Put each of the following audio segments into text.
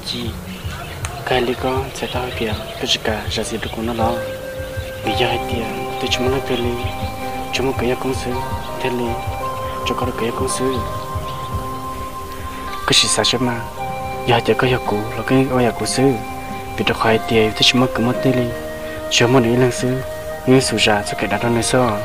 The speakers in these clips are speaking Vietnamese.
chi cái lý con sẽ tao kìa cái gì cả ra gì được cũng nó lo bây giờ hay tiền tôi chúng nó cái lý chúng nó cái công sư thế lý cho có được cái công sư cái gì sao chứ mà giờ chỉ có giờ cũ là cái giờ cũ sư vì tôi khai tiền tôi chúng nó cứ mất thế lý cho một những lần sư những sự ra sẽ cái đặt đó này sao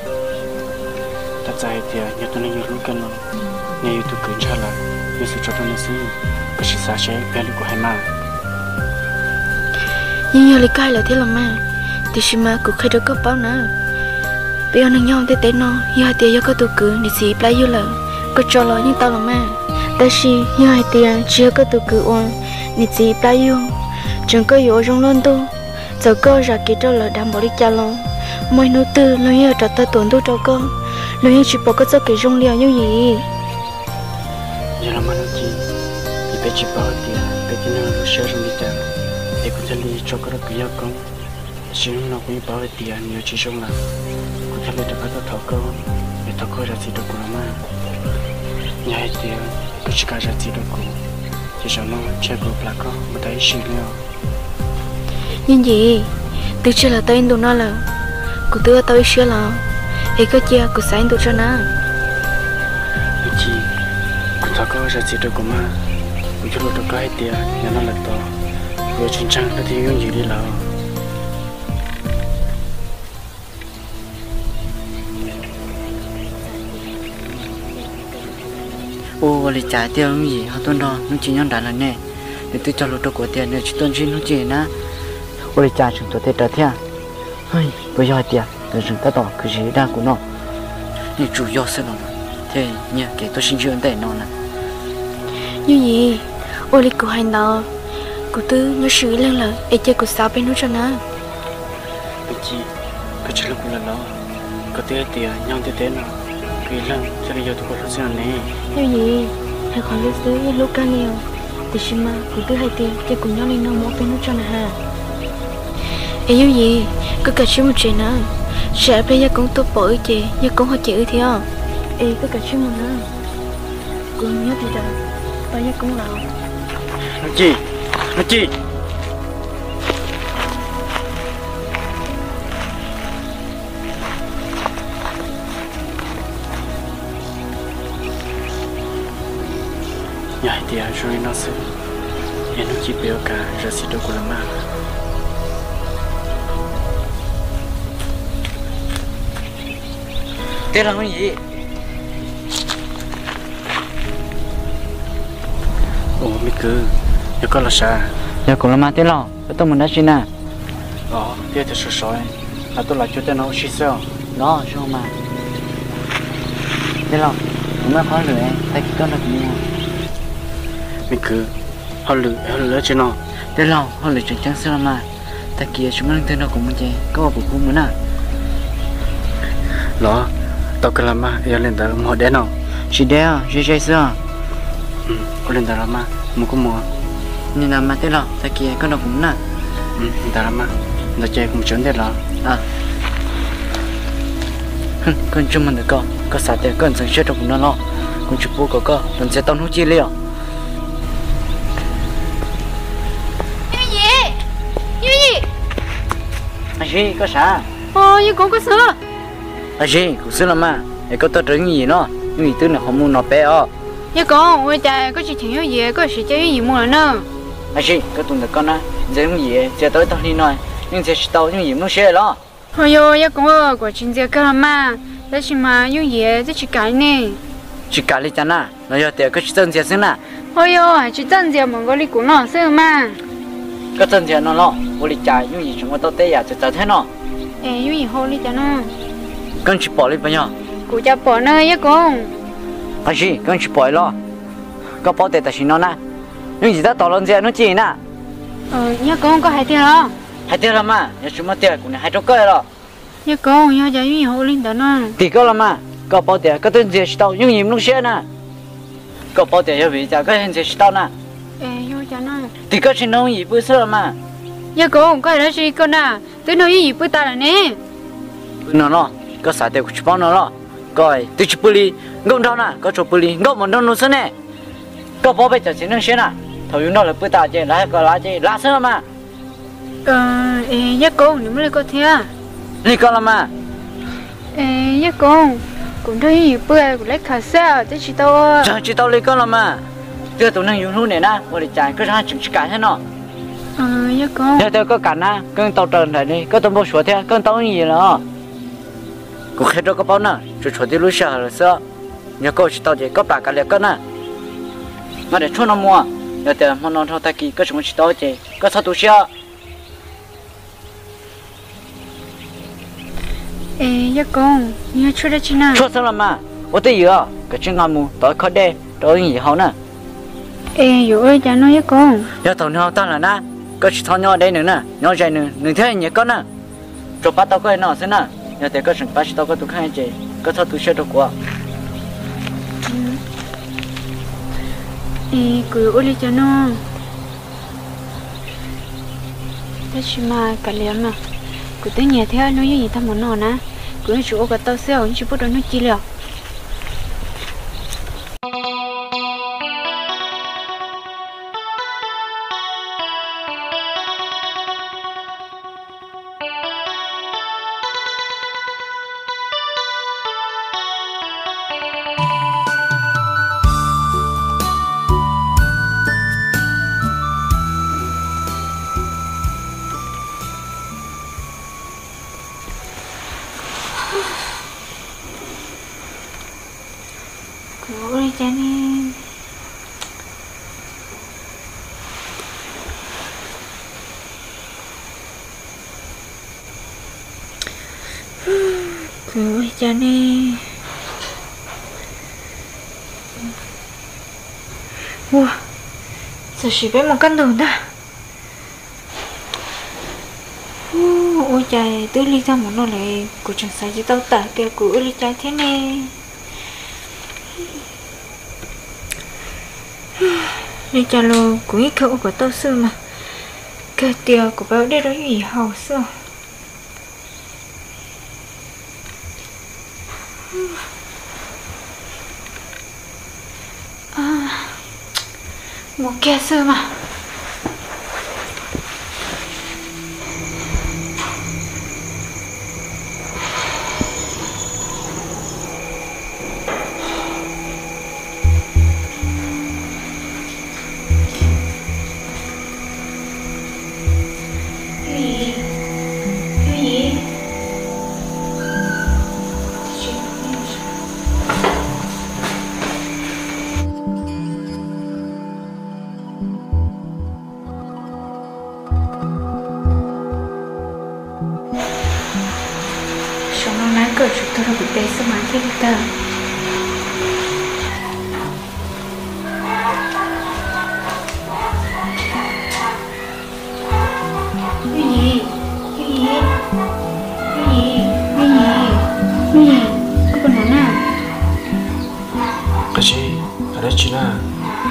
ta chạy tiền nhớ tôi nên nhớ lúc cần nó nhớ tôi cứ trả lại nhớ sự cho tôi này sư cái gì sao chứ cái lý của hai mà nhưng giờ lại cay là thế là mà thì xin mà cũng khai được có bao nữa bây giờ nó nhom thế thế nó giờ tiền giờ có tụ cứ thì gì lại giờ là có cho lo nhưng tao là mà ta chỉ giờ hai tiền chưa có tụ cứ ôn thì gì lại giờ chẳng có yếu trong luôn tu giờ có ra kia cho là đảm bảo đi cha lo mỗi nô tư lo giờ trả ta tuần tu cho con lo giờ chỉ bảo có cho cái trong liều như gì giờ làm ăn gì thì phải chỉ bảo tiền phải chỉ nói lo sợ trong đi cha để cũng sẽ đi cho cái cái con chỉ nó cũng bảo tiền nhiều chỉ trong là cũng sẽ lấy được cái thầu con để thầu coi ra gì được cũng mà nhà hay tiền cũng chỉ cả ra gì được cũng chỉ cho nó chơi cũng là con mà thấy xí nữa nhưng gì từ trước là tên tụi nó là của tôi tôi chưa là ấy có chia của sáng tụi cho nó cái gì cũng thầu coi ra gì được cũng mà cũng cho được cái tiền nhà nó là to rồi chính trang nó thì những gì đi làm ô lấy trả tiền gì họ tuân đó nó chỉ nhận đã là nè để tôi cho lột của tiền này chỉ tuân chỉ nó chỉ na ô lấy trả chúng tôi thấy trả tiền hay bây giờ tiền để chúng ta tỏ cái gì đang của nó nhưng chủ yếu sẽ nó thế nhỉ cái tôi xin chuyện để nó nè như gì ô lấy của hành đó của tôi nhớ xử lên là ấy chơi của sao bên nó cho nó cái gì cái chuyện của nó có tiền nhau tiền nào cái lần cho bây giờ tôi có sự này như gì hay còn lưu giữ lúc ca nhiều thì xin mà của tôi hay tiền chơi cùng nhau lên nó một bên nó cho nó ha ấy như gì cứ cả chuyện một chuyện nữa sẽ bây giờ cũng tốt bội chị giờ cũng hơi chịu thì không ấy cứ cả chuyện một nữa cùng nhớ thì đâu bây giờ cũng lâu nó chi nhà thì rồi nó sẽ nhà nó chỉ biểu cả ra xí đâu của làm mà thế là cái gì ồ mấy cứ nhà con là sao giờ cũng là mà thế nào tôi muốn nói gì nè thế thì sửa sỏi là tôi là cho tên nó xí sao đó sao mà thế nào cũng là khó rồi thấy cái con là cũng mình cứ họ lựa cho nó thế nào họ lựa chọn chẳng sao mà ta kia chúng mình thế nào cũng muốn chơi có một cũng muốn à đó tao cần làm mà giờ lên đó mua đen nào chỉ đeo chơi chơi sao có lên đó làm mà mua cũng mua nên làm mà thế nào ta kia có nào cũng nè đó làm mà nó chơi cũng chuẩn thế đó con chúng mình được có sao thế con sản xuất cũng nó lo con chụp bộ có mình sẽ tao nấu chi liệu gì có sao như cũng có sữa gì cũng sữa mà để có tao trứng gì nó những gì thứ này không muốn nó bé như con ôi trời có chuyện chuyện gì có sự chơi gì mua nữa gì có tuần được con á giờ những gì giờ tới tao đi nói nhưng giờ tao những gì muốn xe đó ôi yo như con ơi quả chuyện gì cơ mà đấy chỉ mà những gì đấy chỉ cái nè chỉ cái này chán à nó giờ tiền có chỉ chân gì xíu nè ôi yo chỉ chân gì mà có lý của nó xíu mà có chân gì nó lo vô lý trái những gì chúng tao tê à cho thế nó những gì hô lý cho nó con chỉ bỏ đi bao nhiêu cụ cho bỏ nơi nhá con gì con chỉ bỏ lo có bỏ tê ta chỉ nó nè những gì ta tao làm gì nó chỉ nè nhá con có hai tiền đó hai tiền là mà nhà chúng tiền cũng hai trăm cây rồi nhá con nhá giờ những gì hô lý đó nó thì có là mà có bỏ tiền có tên gì tao những gì nó xe nè có bỏ tiền cho vì cha có tên gì tao nè vô cho nó thì có chuyện nó gì bữa xưa mà nhá con có là gì con à tới nói gì bữa ta là nè nó có sao để chụp nó coi tôi chụp bự ngông đâu nè có chụp bự ngông mà nó nè có bỏ bây giờ chỉ năng xe nè thầu chúng nó là bữa ta chơi lá cờ lá chơi lá sớm mà nhớ con nếu mới có thế đi con làm mà nhớ con cũng thấy bữa cũng lấy khá sao thế chỉ tao chỉ tao lấy con làm mà đưa tụi nó dùng luôn này na tôi chạy cứ ra chụp cả thế nó nhớ con nếu tôi có cả na con tàu trần này đi có tàu bao số thế con tàu gì nữa cũng hết rồi có bao nè chỉ số đi lúc sau rồi sao nhớ cô chỉ tàu gì có bạc cả liền con nè mà để cho nó mua nếuแต่มันนอนเท่าตะกี้ก็สมมติต่อเจก็สะตุเชีย nhớ con nhớ chưaได้chi nào cho sao mà ở đây giờ cái chuyện ngắm mù tối khó đê tối gì hậu nè rồi cha nói nhớ con giờ tàu nhau ta là na có chỉ thao nhau đây nữa nè nhau chạy nữa đừng thấy nhớ con nè cho bắt tao coi nó xem nè giờ để có sự bắt tao có tụi khai ché có sะตุเชียđược quá cứ ôi cho nó thế chỉ mà cả liền mà cứ tới nhà theo nói gì thằng muốn nó nè cứ chỗ cái tao xeo chỉ bắt đầu nó chi liệu ôi cha nè ôi cha nè wow giờ chỉ biết một căn đường ta ôi trời tôi đi ra một nơi này của chẳng sai chỉ tao tả kêu của ly trái thế nè đi cha lô của ít khẩu của tao xưa mà cái tiêu của bao đây đó gì hầu xưa một kia xưa mà cỡ chúng tôi đã bị té xuống máy thế ta có con nào cái gì ở đây chị na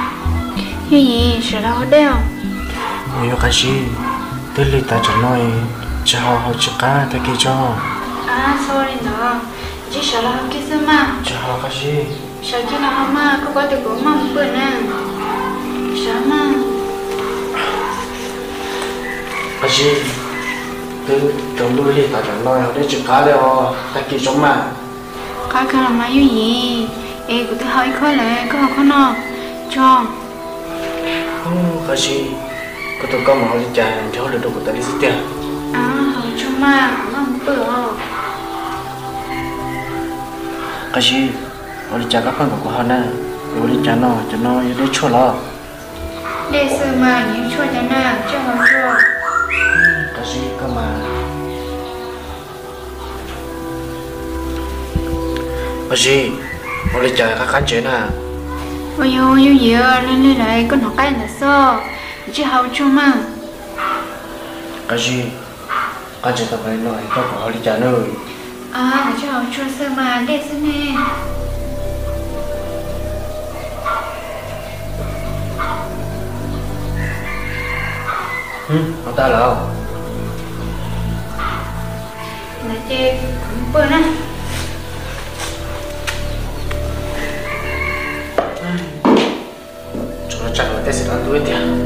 sợ đâu đeo nhiều cái gì tới lịch ta chẳng nói chào họ chỉ cá ta kia cho sorry nó chỉ sợ là cái gì mà chào cái gì sợ chứ là mà có thể có mà một bữa nè sợ mà cái gì từ trong đôi lịch ta chẳng nói họ để chỉ cá đeo ta kia cho mà cái là mà yêu gì em cũng thấy hơi khó lẽ có học khó nọ cho cái gì có tụi con mà họ đi trả cho được đồ của ta đi xí tiền hỏi cho mà một bữa cái gì họ đi trả các con của họ nè họ đi trả nó cho nó để chua lo để sự mà những chua cho nào cho họ chua cái gì cơ mà cái gì họ đi trả các con chế nè ôi yo yêu gì lên lên lại con học cái là sao chứ học chua mà cái gì con chế tập này nói con của họ đi trả nơi chứ học chua sơ mà để sự nè họ ta là chơi cũng bữa nè chúng nó chẳng là cái gì đó tôi tiền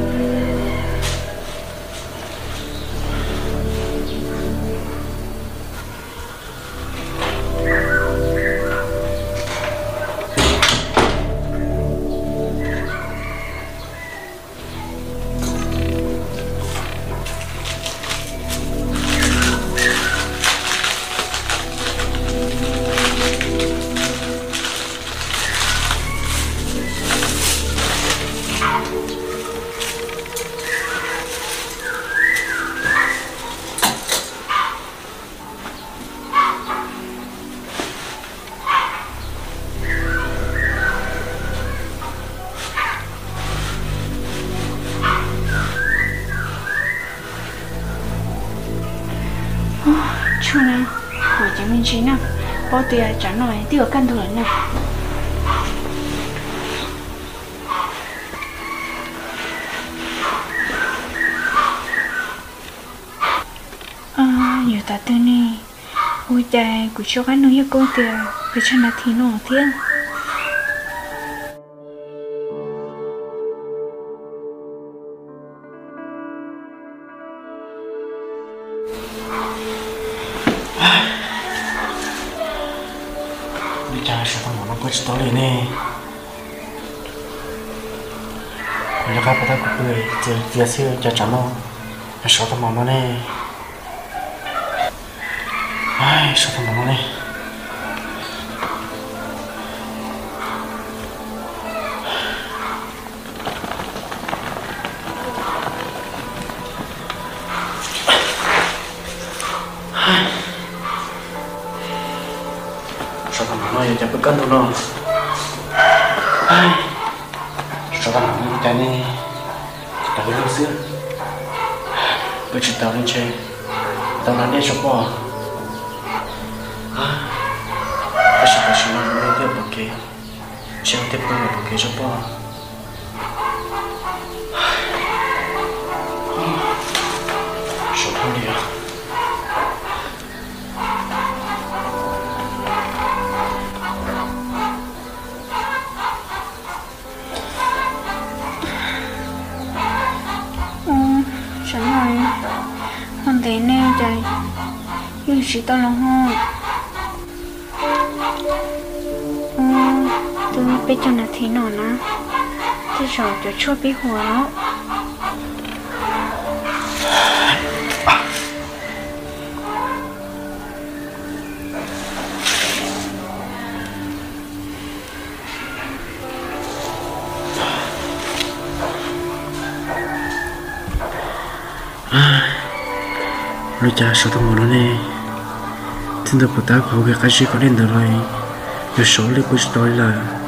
lên chín nào bao tiền trả nổi tiêu căn thừa nè nhiều ta tư nè ôi trời của cho cái nuôi con tiền để cho nó thì nó thiên cha sao thằng nó có chỉ tao lên nè, còn các bạn có cười thì việc xưa cha chăm nó, sao thằng nó nè, ai sao thằng nó nè, sao thằng nó giờ bực cân tụi nó, ai sao thằng nó cái này tao biết lúc xưa tôi chỉ tao lên chơi tao nói đi shop bỏ tôi chỉ nói với tiếp một cái chỉ tiếp một cái shop bỏ shop thôi đi à thế nè trời nhưng chỉ tao là ho tôi biết cho nó thế nào nè tôi sợ cho chua biết hồ đó rồi cha số thằng nó nè, tin được của ta có cái gì có đến được rồi, rồi số lấy của tôi là,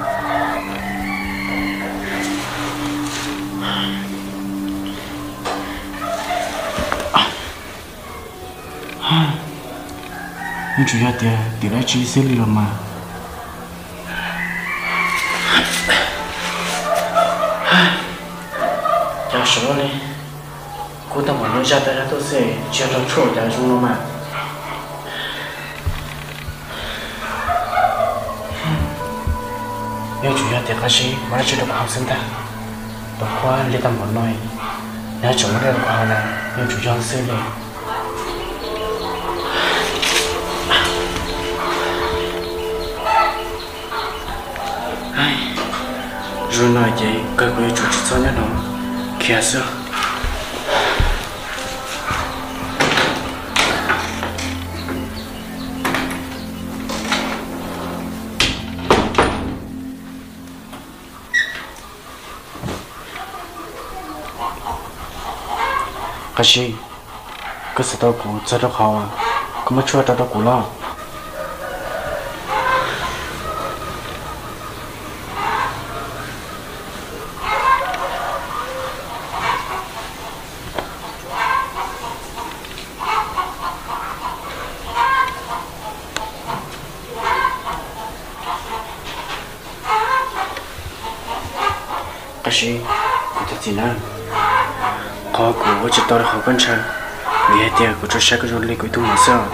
nhưng chủ yếu thì đã chỉ xử lý rồi mà, cha số này cô ta muốn nói ra tại sao tôi sẽ chia cho chỗ để chúng nó mà nếu chủ yếu thì cái gì mà chưa được học sinh ta tôi qua lấy tầm một nói nếu chúng nó được học là nếu chủ yếu sư này rồi nói vậy cái của chủ chỉ cho nó kia sao cái gì cái sự tao cũng rất là khó à có mà chua tao cũng lo cái gì cũng thật gì nữa khó của chỉ tao là khó quan trọng vì hết tiền của cho sẽ có dồn lên của tôi mà sao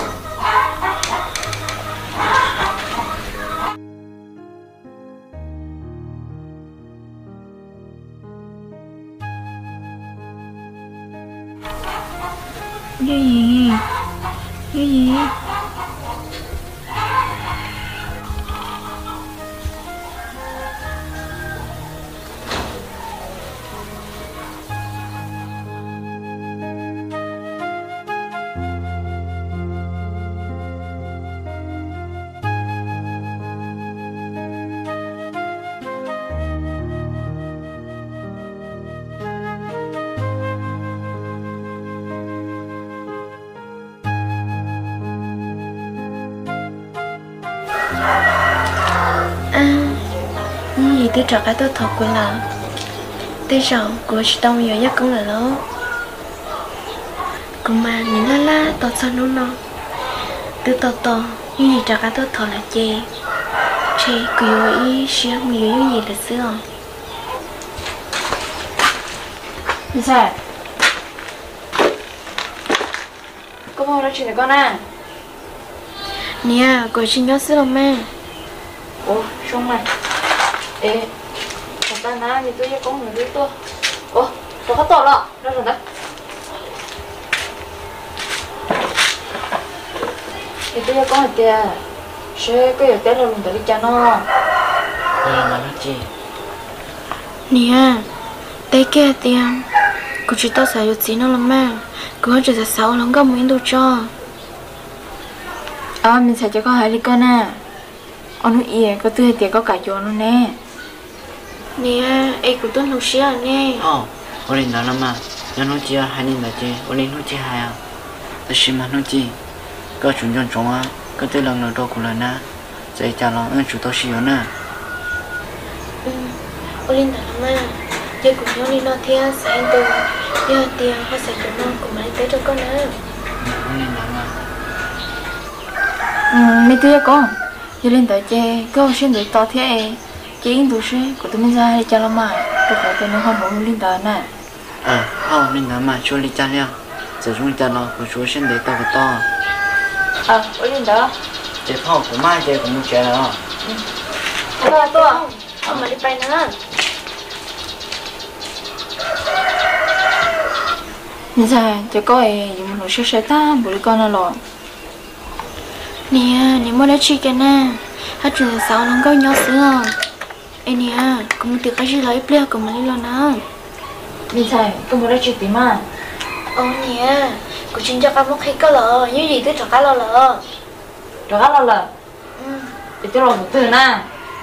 gì tôi trả cái tôi thật của là tôi sợ của chị tông nhiều nhất cũng là lớn cũng mà nhìn la tao sao nó từ to to như gì trả cả tôi thọ là chê chê cứ ý xíu nhiều như gì là xưa như sao có bao nói chuyện với con à nè có chuyện nhớ xưa mà ủa xong mày ê thật ra nè thì tôi với con người tôi ủa tôi có tội lọ ra rồi đấy thì tôi với con người kìa sẽ có hiểu tết là mình phải đi cha nó mà nó chi nè tay kia tiền cô chỉ tao xài được gì nó lắm mà cô chỉ là sáu lắm có muốn đâu cho mình sẽ cho con hỏi đi con à ông nói ý có tươi tiền có cả chỗ nó nè nè em cũng tuân lúc xưa nè ô linh đó lắm mà nó nói chi hai linh là chi ô linh nói chi hai à tôi xin mà nói chi có chuyện chọn chọn á có tới lần nào đâu cũng là na dạy cha lo anh chủ tao xíu nè ô linh thật lắm mà giờ cũng nhớ đi nó theo sáng từ giờ tiền họ sẽ cho nó cũng lấy tới cho con nữa ô linh đó mà mấy tôi với con giờ lên tới chơi có xin được to thế chỉ in đủ xe của tôi mình ra đi cha lo mà tôi phải tôi nó không muốn lên tới nè linh đó mà cho linh cha liao giờ chúng ta lo của chú xin để tao cái to ô lên đó chế phao của mai chế cũng muốn chế rồi tôi ông mà đi bay nữa như sao cho có ai dùng một số xe ta bữa con nó rồi nè nếu mà đã chi cái nè hát chuyện là sáu lắm có nhau xưa em nè cũng được cái gì lấy bia cũng mà đi lo nữa như sao con muốn nói chuyện gì mà nè cũng chính cho các bác khi có lỡ như gì tôi cho cái lo lỡ rồi hết là để cho rồi một từ nè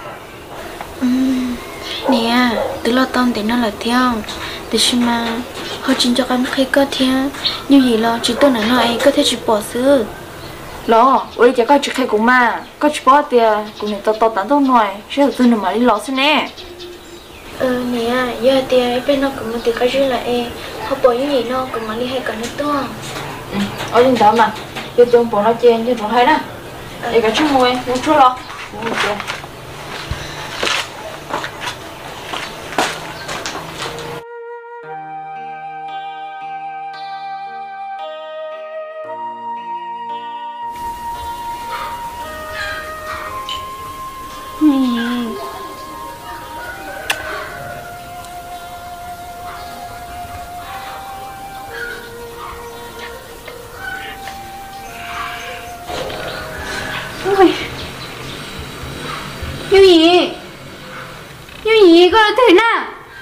nè từ lo tâm thì nó là theo từ khi mà họ chính cho các bác khi có theo như gì lo chỉ tôi nói ấy có thể chỉ bỏ xứ lo ôi giờ có chuyện khai cũng mà có chuyện bỏ tiền cũng nên to tán đâu nói sẽ từ nó mà đi lo xin nè nè giờ thì bên nó cũng được cái gì là họ bỏ như gì nó cũng mà đi hay cần nữa ở trên đó mà giờ tôi bỏ nó trên chứ bỏ hay nè để cái chút mùi muốn chút lo như gì có thể nè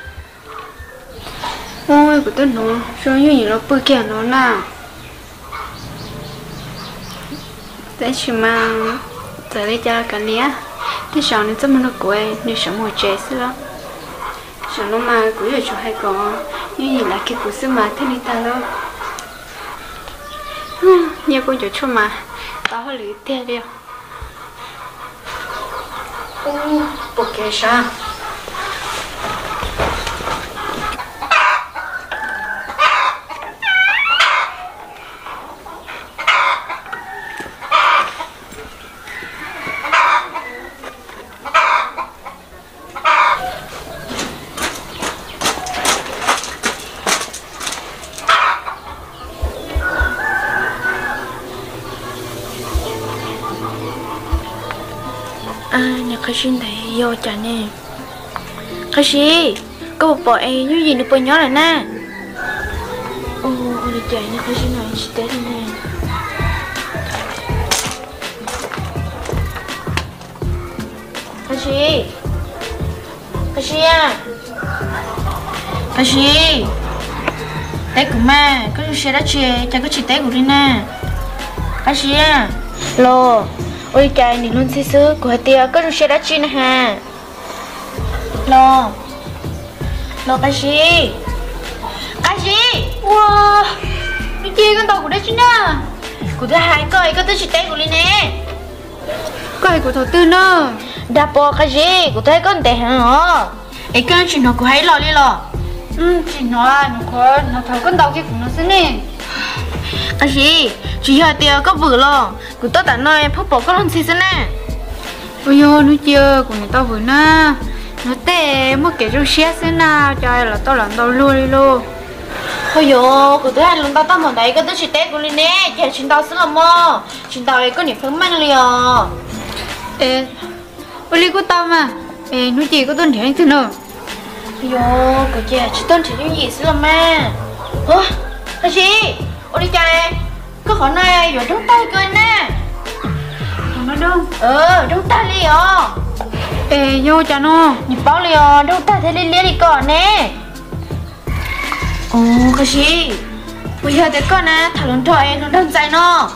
ôi của tôi nó sao như gì nó bự kìa nó nào thế chỉ mà giờ đây cho cái này thế sao nên cho nó quay nên sao một chế xưa sao nó mà cứ giờ cho hay có như gì là cái của xưa mà thế này ta đâu nhiều con chỗ cho mà tao hơi lười tiền đi ok sao nhà khai sinh thấy vô chả nè khai sĩ có một bộ em như gì được bộ nhỏ này nè đi chạy nhà khai sinh này chỉ tới đây nè khai sĩ à khai sĩ té của ma có gì sẽ đã chê chẳng có chỉ té của đi nè khai sĩ à lô ôi trời này luôn xí xứ của tia có được xe đã chi nè ha lo cái gì wow đi chơi con tàu của đây chứ nè của thứ hai coi có tới chỉ tay của linh nè coi của thầu tư nè đạp bỏ cái gì của thấy con tệ hả ấy con chỉ nó của hay lo đi lo chỉ nó là nó thầu con tàu kia của nó xí nè cái gì chỉ hai tia có vừa lo cũng tao đã nói phúc bỏ có lần gì thế nè ôi yo nó chưa cũng tao vừa na nó tệ mất cái rau xé thế nào trời là tao luôn đi luôn ôi yo của tôi hai lần tao một đấy cái tôi chỉ tết của linh nè chỉ chúng tao sẽ làm mò chúng tao ấy có những phương mạnh liền ê ôi li của tao mà ê nó chỉ có tuần thiệt thế nào yo của chị chỉ tuần thiệt những gì sẽ làm mà ơ cái gì ôi đi chơi có khả này rồi trong tay cười nè nó đâu trong tay liền ê yo cha nó nhịp báo liền trong tay thế liên liên đi còn nè ồ cái gì bây giờ thế con nè thằng lớn thoại nó đơn giản nó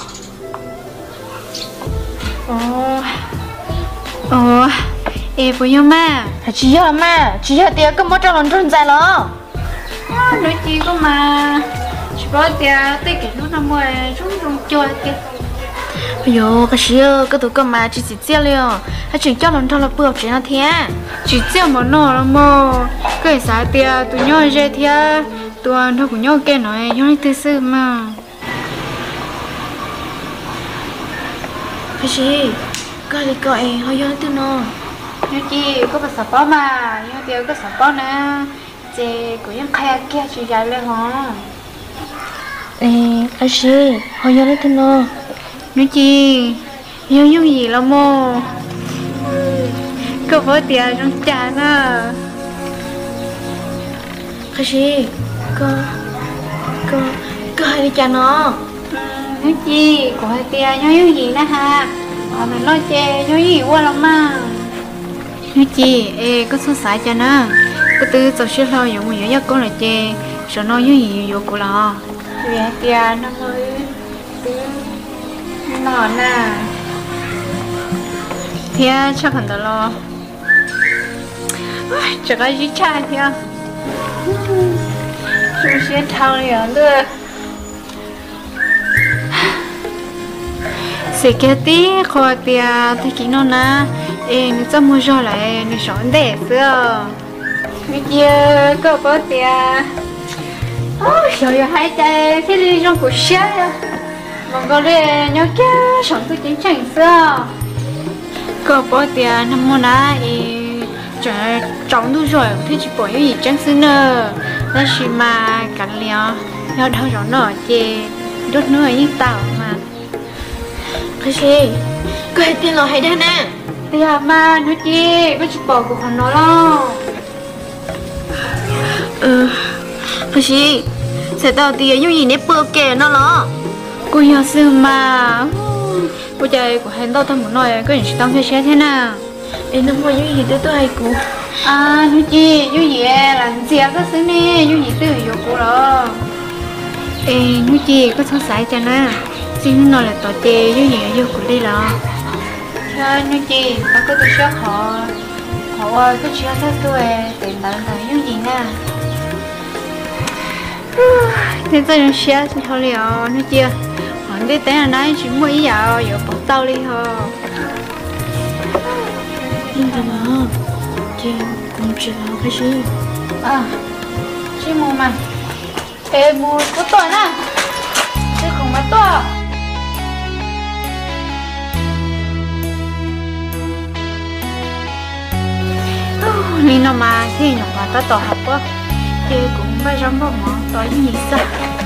ê bây giờ mà chỉ giờ tiền có một trăm lần đơn giản nó nói chi có mà chỉ có tiền tới cái lúc nào mua chúng chơi tiền yo cái gì cái tụi con mà chỉ chia liền hay chỉ cho lần thôi là bữa chỉ là thế chỉ chia mà nó là mà cái啥tiền tụi nhau chơi thế tụi nó cũng nhau cái nói nhau đi sư mà cái gì cái gì coi hơi hơi tụi nó nói chi có phải sập bao mà nhau tiền có sập bao nè chị cũngยังkhai kia chỉ dài lên hả cái gì hơi hơi tụi nó nói chi nhau yêu gì lắm mô có phải tiền trong trà nè cái gì có hai đi cha nó nói chi có hai tiền nhau yêu gì nè ha mình nói chê nhau gì quá lắm mà nói chi ê có số sải cho nó cái tư tôi sẽ lo dùng nhiều nhất con là chê sợ nó yêu gì nhiều của nó vì hai tiền nó mới nó nè thì chắc hẳn lo chỉ có gì cha thì chúng sẽ thằng liền được sẽ kia tí khoa tia thì chỉ nó na nó cho mua cho lại nó sống đẹp xưa bây giờ có bao tia rồi hai tay cái đi trong cuộc sống mà có lẽ nhớ kia sống tôi chính chẳng xưa có bao tia năm mùa này trời trống đủ rồi thì chỉ bỏ những gì chẳng xưa nữa đó chỉ mà cắn liao nhau đâu rõ nổi chê đốt nữa như tao mà cái gì có hai tiền lo hay đây nè thì mà nói chi có chỉ bỏ của nó lo cái gì sẽ tao tiền như gì nếp bữa kể nó lo cô hiểu sư mà cô trời của hắn tao thầm một nói có những tâm thế thế nào nó mua như gì tôi hay cô nói chi như gì làm gì có xứ nè như gì tôi hiểu cô đó như chi có sao sai cho nó xin nó là tao chê như gì vô cô đi lo cho như chi có cái tôi sẽ họ ơi cái chuyện đó tôi tiền tận thời như gì nè thế tôi nó sẽ thôi liệu nó chưa hoàn đi tên là nói chuyện mới giờ bỏ tao đi thôi nhưng mà chị cũng chưa cái gì chị mua mà em mua có tuổi nè chị không có tuổi nên nó mà thì nhỏ mà ta tổ học quá chị cũng phải giống vào món tối gì sao